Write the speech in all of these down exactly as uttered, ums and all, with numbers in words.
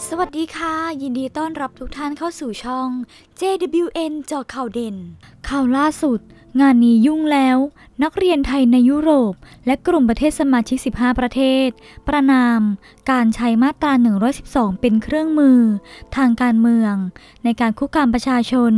สวัสดีค่ะยินดีต้อนรับทุกท่านเข้าสู่ช่อง เจ ดับเบิลยู เอ็น เจาะข่าวเด่นข่าวล่าสุดงานนี้ยุ่งแล้วนักเรียนไทยในยุโรปและกลุ่มประเทศสมาชิกสิบห้าประเทศประณามการใช้มาตราหนึ่งร้อยสิบสองเป็นเครื่องมือทางการเมืองในการคุกคามประชาชน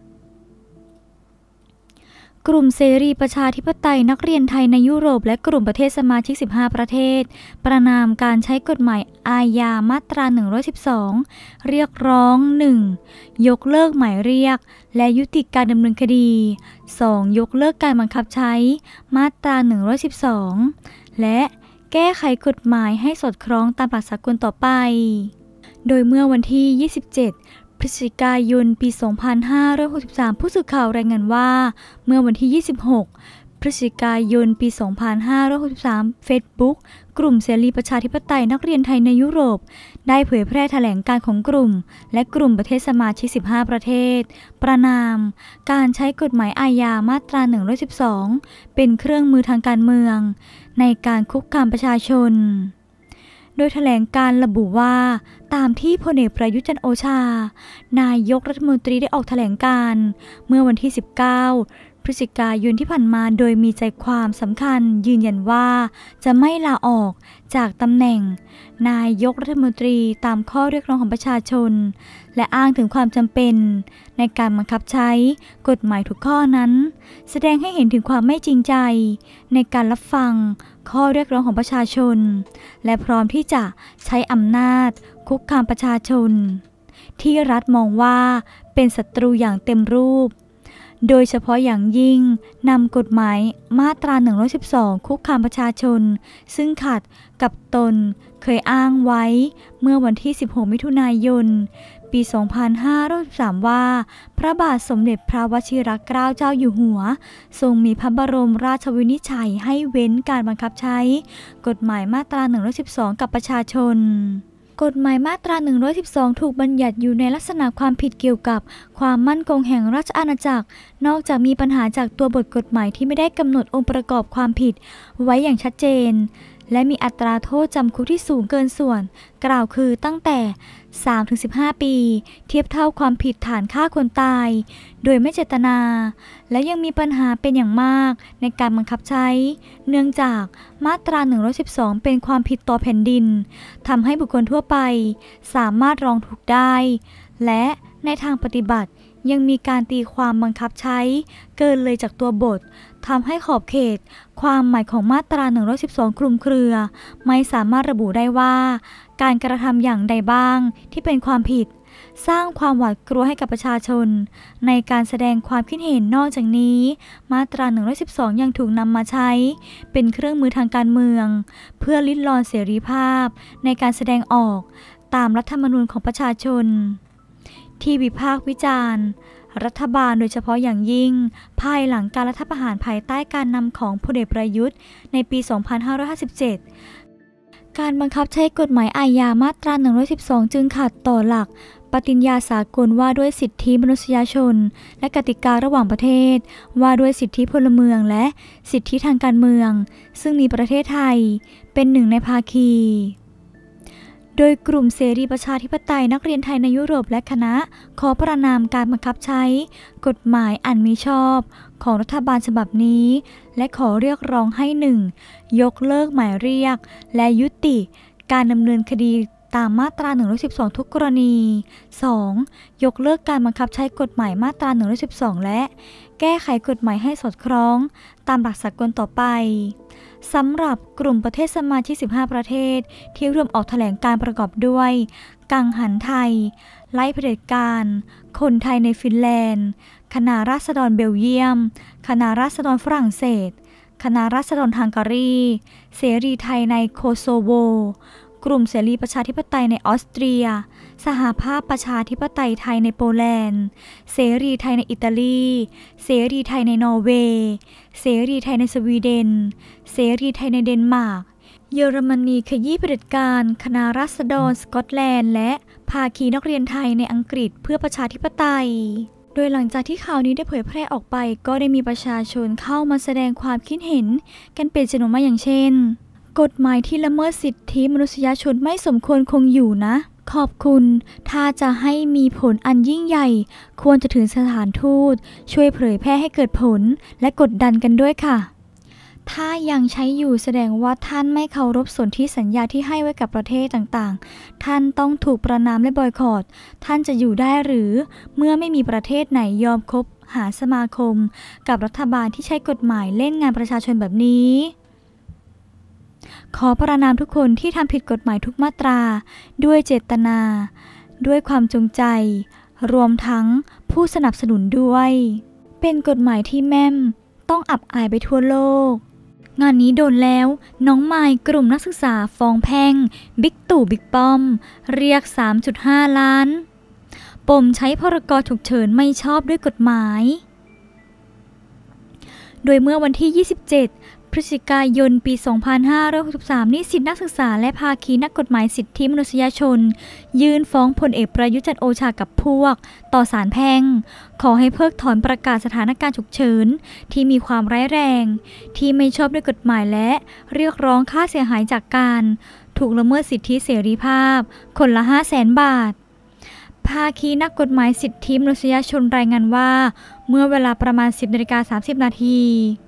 กลุ่มเสรีประชาธิปไตยนักเรียนไทยในยุโรปและกลุ่มประเทศสมาชิกสิบห้าประเทศประณามการใช้กฎหมายอาญามาตราหนึ่งร้อยสิบสองเรียกร้อง หนึ่ง ยกเลิกหมายเรียกและยุติการดำเนินคดี สอง ยกเลิกการบังคับใช้มาตราหนึ่งร้อยสิบสองและแก้ไขกฎหมายให้สอดคล้องตามหลักสากลต่อไปโดยเมื่อวันที่ยี่สิบเจ็ดพฤศจิกายนปี สองพันห้าร้อยหกสิบสาม ผู้สื่อข่าวรายงานว่าเมื่อวันที่ ยี่สิบหก พฤศจิกายนปี สองพันห้าร้อยหกสิบสาม Facebook กลุ่มเสรีประชาธิปไตยนักเรียนไทยในยุโรปได้เผยแพร่แถลงการณ์ของกลุ่มและกลุ่มประเทศสมาชิก สิบห้า ประเทศประณามการใช้กฎหมายอาญามาตรา หนึ่งร้อยสิบสองเป็นเครื่องมือทางการเมืองในการคุกคามประชาชนโดยแถลงการระบุว่าตามที่พลเอกประยุทธ์จันทร์โอชานายกรัฐมนตรีได้ออกแถลงการเมื่อวันที่ สิบเก้า พฤศจิกายนที่ผ่านมาโดยมีใจความสำคัญยืนยันว่าจะไม่ลาออกจากตำแหน่งนายกรัฐมนตรีตามข้อเรียกร้องของประชาชนและอ้างถึงความจำเป็นในการบังคับใช้กฎหมายทุกข้อนั้นแสดงให้เห็นถึงความไม่จริงใจในการรับฟังข้อเรียกร้องของประชาชนและพร้อมที่จะใช้อำนาจคุกคามประชาชนที่รัฐมองว่าเป็นศัตรูอย่างเต็มรูปโดยเฉพาะอย่างยิ่งนำกฎหมายมาตราหนึ่งร้อยสิบสองคุกคามประชาชนซึ่งขัดกับตนเคยอ้างไว้เมื่อวันที่สิบหกมิถุนายนปี สองพันห้าร้อยสิบสาม ว่าพระบาทสมเด็จพระวชิรเกล้าเจ้าอยู่หัวทรงมีพระบรมราชวินิจฉัยให้เว้นการบังคับใช้กฎหมายมาตราหนึ่งร้อยสิบสองกับประชาชนกฎหมายมาตราหนึ่งร้อยสิบสองถูกบัญญัติอยู่ในลักษณะความผิดเกี่ยวกับความมั่นคงแห่งราชอาณาจักรนอกจากมีปัญหาจากตัวบทกฎหมายที่ไม่ได้กำหนดองค์ประกอบความผิดไว้อย่างชัดเจนและมีอัตราโทษจำคุกที่สูงเกินส่วนกล่าวคือตั้งแต่ สามถึงสิบห้า ปีเทียบเท่าความผิดฐานฆ่าคนตายโดยไม่เจตนาและยังมีปัญหาเป็นอย่างมากในการบังคับใช้เนื่องจากมาตราหนึ่งร้อยสิบสองเป็นความผิดต่อแผ่นดินทำให้บุคคลทั่วไปสามารถร้องทุกข์ได้และในทางปฏิบัติยังมีการตีความบังคับใช้เกินเลยจากตัวบททำให้ขอบเขตความหมายของมาตราหนึ่งร้อยสิบสองคลุมเครือไม่สามารถระบุได้ว่าการกระทำอย่างใดบ้างที่เป็นความผิดสร้างความหวาดกลัวให้กับประชาชนในการแสดงความคิดเห็นนอกจากนี้มาตราหนึ่งร้อยสิบสองยังถูกนำมาใช้เป็นเครื่องมือทางการเมืองเพื่อลิดรอนเสรีภาพในการแสดงออกตามรัฐธรรมนูญของประชาชนที่วิพากษ์วิจารณ์รัฐบาลโดยเฉพาะอย่างยิ่งภายหลังการรัฐประหารภายใต้การนำของพลเอกประยุทธ์ในปี สองพันห้าร้อยห้าสิบเจ็ด การบังคับใช้กฎหมายอาญามาตราหนึ่งร้อยสิบสองจึงขัดต่อหลักปฏิญญาสากลว่าด้วยสิทธิมนุษยชนและกติการะหว่างประเทศว่าด้วยสิทธิพลเมืองและสิทธิทางการเมืองซึ่งมีประเทศไทยเป็นหนึ่งในภาคีโดยกลุ่มเสรีประชาธิปไตยนักเรียนไทยในยุโรปและคณะขอประณามการบังคับใช้กฎหมายอันมิชอบของรัฐบาลฉบับนี้และขอเรียกร้องให้ หนึ่ง ยกเลิกหมายเรียกและยุติการดำเนินคดีตามมาตราหนึ่งร้อยสิบสองทุกกรณี สอง ยกเลิกการบังคับใช้กฎหมายมาตราหนึ่งร้อยสิบสองและแก้ไขกฎหมายให้สอดคล้องตามหลักสากลต่อไปสำหรับกลุ่มประเทศสมาชิกสิบห้าประเทศที่ร่วมออกแถลงการประกอบด้วยกังหันไทยไล่เผด็จการคนไทยในฟินแลนด์คณะราษฎรเบลเยียมคณะราษฎรฝรั่งเศสคณะราษฎรฮังการีเสรีไทยในโคโซโวกลุ่มเสรีประชาธิปไตยในออสเตรียสหภาพประชาธิปไตยไทยในโปแลนด์เสรีไทยในอิตาลีเสรีไทยในนอร์เวย์เสรีไทยในสวีเดนเสรีไทยในเดนมาร์กเยอรมนีขยี้เผด็จการคณะราษฎรสกอตแลนด์และภาคีนักเรียนไทยในอังกฤษเพื่อประชาธิปไตยโดยหลังจากที่ข่าวนี้ได้เผยแพร่ออกไปก็ได้มีประชาชนเข้ามาแสดงความคิดเห็นกันเป็นจำนวนมากอย่างเช่นกฎหมายที่ละเมิดสิทธิมนุษยชนไม่สมควรคงอยู่นะขอบคุณถ้าจะให้มีผลอันยิ่งใหญ่ควรจะถึงสถานทูตช่วยเผยแพร่ให้เกิดผลและกดดันกันด้วยค่ะถ้ายังใช้อยู่แสดงว่าท่านไม่เคารพสนธิสัญญาที่ให้ไว้กับประเทศต่างๆท่านต้องถูกประณามและบอยคอตท่านจะอยู่ได้หรือเมื่อไม่มีประเทศไหนยอมคบหาสมาคมกับรัฐบาลที่ใช้กฎหมายเล่นงานประชาชนแบบนี้ขอประณามทุกคนที่ทำผิดกฎหมายทุกมาตราด้วยเจตนาด้วยความจงใจรวมทั้งผู้สนับสนุนด้วยเป็นกฎหมายที่แม่มต้องอับอายไปทั่วโลกงานนี้โดนแล้วน้องไมค์กลุ่มนักศึกษาฟ้องแพ่งบิ๊กตู่บิ๊กป้อมเรียก สามจุดห้า ล้านปมใช้พรกฉุกเฉินไม่ชอบด้วยกฎหมายโดยเมื่อวันที่ ยี่สิบเจ็ด พฤศจิกายน ปี สองพันห้าร้อยหกสิบสาม นิสิตนักศึกษาและภาคีนักกฎหมายสิทธิมนุษยชนยื่นฟ้องพลเอกประยุทธ์จันทร์โอชากับพวกต่อศาลแพ่งขอให้เพิกถอนประกาศสถานการณ์ฉุกเฉินที่มีความร้ายแรงที่ไม่ชอบด้วยกฎหมายและเรียกร้องค่าเสียหายจากการถูกละเมิดสิทธิเสรีภาพคนละ ห้าแสน บาทภาคีนักกฎหมายสิทธิมนุษยชนรายงานว่าเมื่อเวลาประมาณ สิบนาฬิกาสามสิบนาที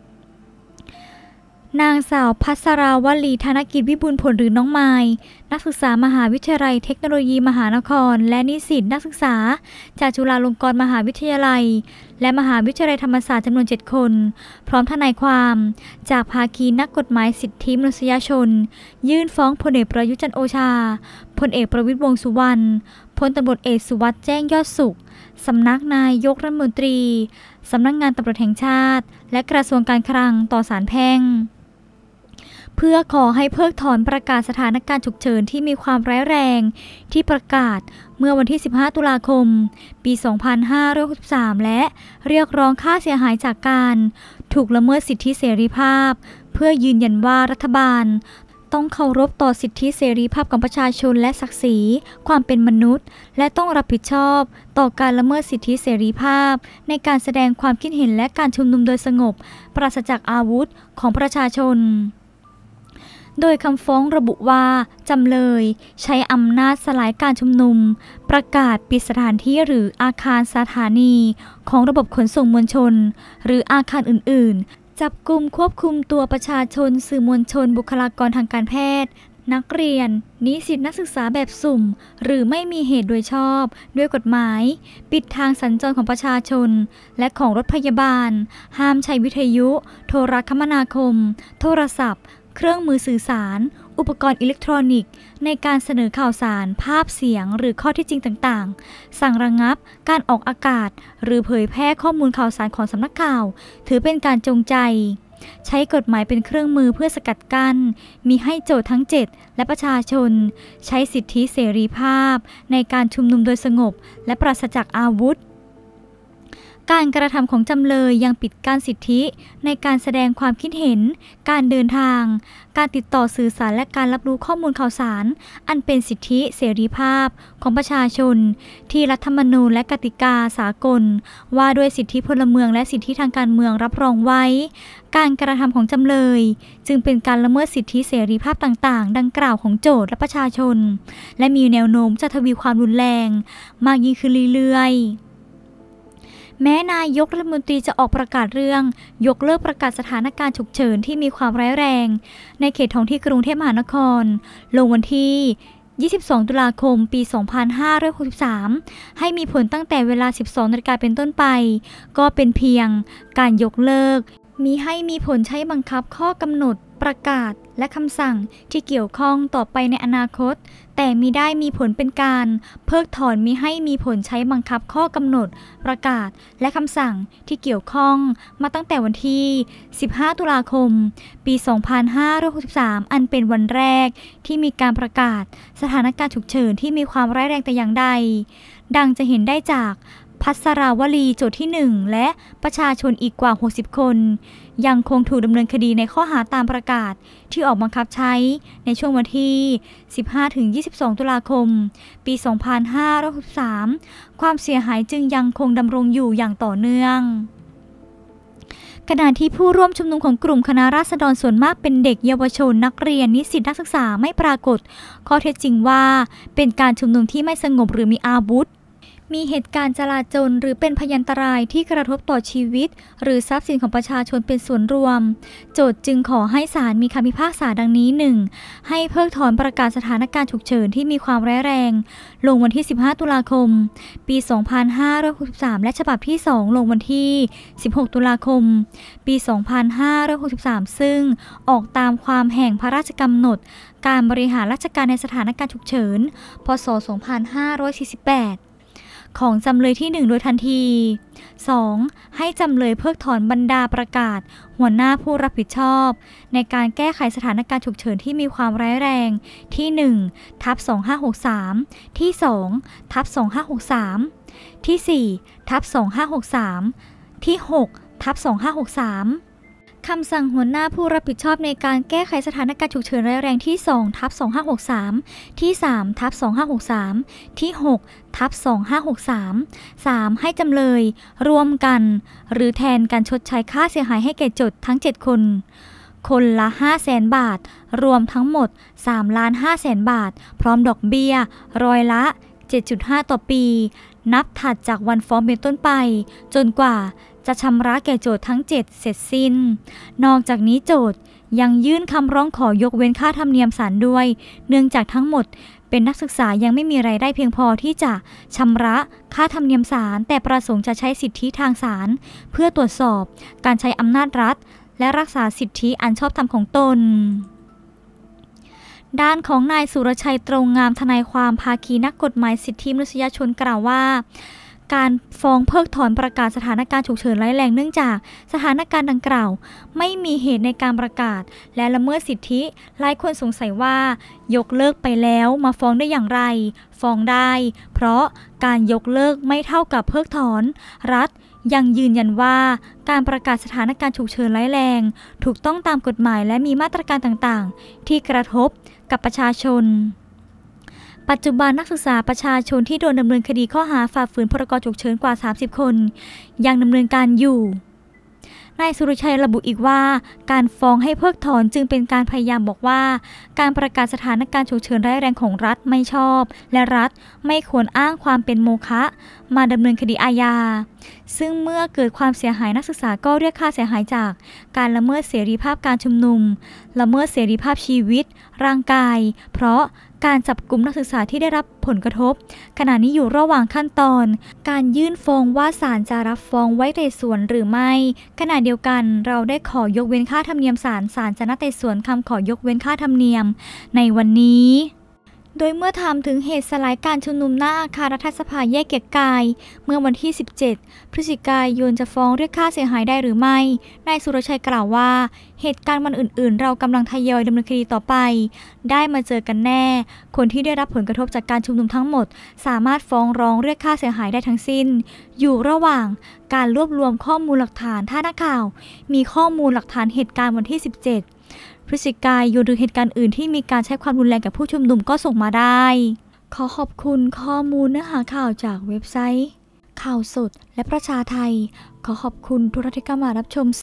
นางสาวพัสราวลีธนกิจวิบูลย์ผลหรือน้องไมค์นักศึกษามหาวิทยาลัยเทคโนโลยีมหานครและนิสิตนักศึกษาจากจุฬาลงกรณ์มหาวิทยาลัยและมหาวิทยาลัยธรรมศาสตร์จำนวนเจ็ดคนพร้อมทนายความจากภาคีนักกฎหมายสิทธิมนุษยชนยื่นฟ้องพลเอกประยุทธ์จันทร์โอชาพลเอกประวิตรวงษ์สุวรรณพลตำรวจเอกสุวัสด์แจ้งยอดสุขสำนักนายกรัฐมนตรีสำนักงานตำรวจแห่งชาติและกระทรวงการคลังต่อศาลแพ่งเพื่อขอให้เพิกถอนประกาศสถานการณ์ฉุกเฉินที่มีความร้ายแรงที่ประกาศเมื่อวันที่ สิบห้า ตุลาคม ปี สองพันห้าร้อยหกสิบสาม และเรียกร้องค่าเสียหายจากการถูกละเมิดสิทธิเสรีภาพเพื่อยืนยันว่ารัฐบาลต้องเคารพต่อสิทธิเสรีภาพของประชาชนและศักดิ์ศรีความเป็นมนุษย์และต้องรับผิดชอบต่อการละเมิดสิทธิเสรีภาพในการแสดงความคิดเห็นและการชุมนุมโดยสงบปราศจากอาวุธของประชาชนโดยคำฟ้องระบุว่าจำเลยใช้อำนาจสลายการชุมนุมประกาศปิดสถานที่หรืออาคารสถานีของระบบขนส่งมวลชนหรืออาคารอื่นๆจับกุมควบคุมตัวประชาชนสื่อมวลชนบุคลากรทางการแพทย์นักเรียนนิสิตนักศึกษาแบบสุ่มหรือไม่มีเหตุโดยชอบด้วยกฎหมายปิดทางสัญจรของประชาชนและของรถพยาบาลห้ามใช้วิทยุโทรคมนาคมโทรศัพท์เครื่องมือสื่อสารอุปกรณ์อิเล็กทรอนิกส์ในการเสนอข่าวสารภาพเสียงหรือข้อเท็จจริงต่างๆสั่งระงับการออกอากาศหรือเผยแพร่ข้อมูลข่าวสารของสำนักข่าวถือเป็นการจงใจใช้กฎหมายเป็นเครื่องมือเพื่อสกัดกั้นมิให้โจทก์ทั้งเจ็ดและประชาชนใช้สิทธิเสรีภาพในการชุมนุมโดยสงบและปราศจากอาวุธการกระทำของจำเลยยังปิดกั้นสิทธิในการแสดงความคิดเห็นการเดินทางการติดต่อสื่อสารและการรับรู้ข้อมูลข่าวสารอันเป็นสิทธิเสรีภาพของประชาชนที่รัฐธรรมนูญและกติกาสากลว่าด้วยสิทธิพลเมืองและสิทธิทางการเมืองรับรองไว้การกระทำของจำเลยจึงเป็นการละเมิดสิทธิเสรีภาพต่างๆดังกล่าวของโจทก์และประชาชนและมีแนวโน้มจะทวีความรุนแรงมากยิ่งขึ้นเรื่อยๆแม้นายกรัฐมนตรีจะออกประกาศเรื่องยกเลิกประกาศสถานการณ์ฉุกเฉินที่มีความร้ายแรงในเขตท้องที่กรุงเทพมหานครลงวันที่ยี่สิบสองตุลาคมปี สองพันห้าร้อยหกสิบสาม ให้มีผลตั้งแต่เวลา สิบสองนาฬิกาเป็นต้นไปก็เป็นเพียงการยกเลิกมิให้มีผลใช้บังคับข้อกำหนดประกาศและคำสั่งที่เกี่ยวข้องต่อไปในอนาคตแต่มิได้มีผลเป็นการเพิกถอนมิให้มีผลใช้บังคับข้อกำหนดประกาศและคำสั่งที่เกี่ยวข้องมาตั้งแต่วันที่สิบห้าตุลาคมปี สองพันห้าร้อยหกสิบสาม อันเป็นวันแรกที่มีการประกาศสถานการณ์ฉุกเฉินที่มีความร้ายแรงแต่อย่างใดดังจะเห็นได้จากพัสราวลีโจทก์ที่หนึ่งและประชาชนอีกกว่าหกสิบคนยังคงถูกดำเนินคดีในข้อหาตามประกาศที่ออกบังคับใช้ในช่วงวันที่ สิบห้าถึงยี่สิบสอง ตุลาคมปี สองพันห้าร้อยหกสิบสาม ความเสียหายจึงยังคงดำรงอยู่อย่างต่อเนื่องขณะที่ผู้ร่วมชุมนุมของกลุ่มคณะราษฎรส่วนมากเป็นเด็กเยาวชนนักเรียนนิสิตนักศึกษาไม่ปรากฏข้อเท็จจริงว่าเป็นการชุมนุมที่ไม่สงบหรือมีอาวุธมีเหตุการณ์จลาจลหรือเป็นพยันตรายที่กระทบต่อชีวิตหรือทรัพย์สินของประชาชนเป็นส่วนรวมโจทก์จึงขอให้ศาลมีคำพิพากษาดังนี้ หนึ่ง ให้เพิกถอนประกาศสถานการณ์ฉุกเฉินที่มีความร้ายแรงลงวันที่สิบห้าตุลาคมปีสองพันห้าร้อยหกสิบสามและฉบับที่สองลงวันที่สิบหกตุลาคมปีสองพันห้าร้อยหกสิบสามซึ่งออกตามความแห่งพระราชกำหนดการบริหารราชการในสถานการณ์ฉุกเฉินพ.ศ. สองพันห้าร้อยสี่สิบแปดของจำเลยที่หนึ่งโดยทันที สอง ให้จำเลยเพิกถอนบรรดาประกาศหัวหน้าผู้รับผิดชอบในการแก้ไขสถานการณ์ฉุกเฉินที่มีความร้ายแรงที่ หนึ่ง ทับ สองพันห้าร้อยหกสิบสาม ที่ สอง ทับ สองพันห้าร้อยหกสิบสาม ที่ สี่ ทับ สองพันห้าร้อยหกสิบสาม ที่ หก ทับ สองพันห้าร้อยหกสิบสามคำสั่งหัวหน้าผู้รับผิดชอบในการแก้ไขสถานการณ์ฉุกเฉินร้ายแรงที่ สอง ทับ สองพันห้าร้อยหกสิบสาม ที่ สาม ทับ สองพันห้าร้อยหกสิบสาม ที่ หก ทับ สองพันห้าร้อยหกสิบสาม สาม ให้จำเลยร่วมกันหรือแทนการชดใช้ค่าเสียหายให้แก่โจทก์ทั้ง เจ็ด คน คนละ ห้าแสน บาทรวมทั้งหมด สามล้านห้าแสน บาทพร้อมดอกเบี้ยร้อยละ เจ็ดจุดห้า ต่อปีนับถัดจากวันฟ้องเป็นต้นไปจนกว่าจะชำระแก่โจทก์ทั้ง เจ็ด เสร็จสิ้นนอกจากนี้โจทก์ยังยื่นคำร้องขอยกเว้นค่าธรรมเนียมศาลด้วยเนื่องจากทั้งหมดเป็นนักศึกษายังไม่มีรายได้เพียงพอที่จะชำระค่าธรรมเนียมศาลแต่ประสงค์จะใช้สิทธิทางศาลเพื่อตรวจสอบการใช้อำนาจรัฐและรักษาสิทธิอันชอบธรรมของตนด้านของนายสุรชัยตรงงามทนายความภาคีนักกฎหมายสิทธิมนุษยชนกล่าวว่าการฟ้องเพิกถอนประกาศสถานการณ์ฉุกเฉินร้ายแรงเนื่องจากสถานการณ์ดังกล่าวไม่มีเหตุในการประกาศและละเมิดสิทธิหลายคนสงสัยว่ายกเลิกไปแล้วมาฟ้องได้อย่างไรฟ้องได้เพราะการยกเลิกไม่เท่ากับเพิกถอนรัฐยังยืนยันว่าการประกาศสถานการณ์ฉุกเฉินร้ายแรงถูกต้องตามกฎหมายและมีมาตรการต่างๆที่กระทบกับประชาชนปัจจุบันนักศึกษาประชาชนที่โดนดำเนินคดีข้อหาฝ่าฝืนพรกฉุกเฉินกว่าสามสิบคนยังดำเนินการอยู่นายสุรชัยระบุอีกว่าการฟ้องให้เพิกถอนจึงเป็นการพยายามบอกว่าการประกาศสถานการณ์ฉุกเฉินร้ายแรงของรัฐไม่ชอบและรัฐไม่ควรอ้างความเป็นโมฆะมาดำเนินคดีอาญาซึ่งเมื่อเกิดความเสียหายนักศึกษาก็เรียกค่าเสียหายจากการละเมิดเสรีภาพการชุมนุมละเมิดเสรีภาพชีวิตร่างกายเพราะการจับกุมนักศึกษาที่ได้รับผลกระทบขณะนี้อยู่ระหว่างขั้นตอนการยื่นฟ้องว่าศาลจะรับฟ้องไว้ไต่สวนหรือไม่ขณะเดียวกันเราได้ขอยกเว้นค่าธรรมเนียมศาลศาลจะนัดไต่สวนคำขอยกเว้นค่าธรรมเนียมในวันนี้โดยเมื่อถามถึงเหตุสลายการชุมนุมหน้าอาคารรัฐสภาแยกเกียรติกายเมื่อวันที่สิบเจ็ดพฤศจิกายนจะฟ้องเรียกค่าเสียหายได้หรือไม่นายสุรชัยกล่าวว่าเหตุการณ์วันอื่นๆเรากำลังทยอยดำเนินคดีต่อไปได้มาเจอกันแน่คนที่ได้รับผลกระทบจากการชุมนุมทั้งหมดสามารถฟ้องร้องเรียกค่าเสียหายได้ทั้งสิ้นอยู่ระหว่างการรวบรวมข้อมูลหลักฐานถ้านักข่าวมีข้อมูลหลักฐานเหตุการณ์วันที่สิบเจ็ดพฤศจิกายนหรือเหตุการณ์อื่นที่มีการใช้ความรุนแรงกับผู้ชุมนุมก็ส่งมาได้ขอขอบคุณข้อมูลเนื้อหาข่าวจากเว็บไซต์ข่าวสดและประชาไทยขอขอบคุณทุกท่านที่เข้ามารับชม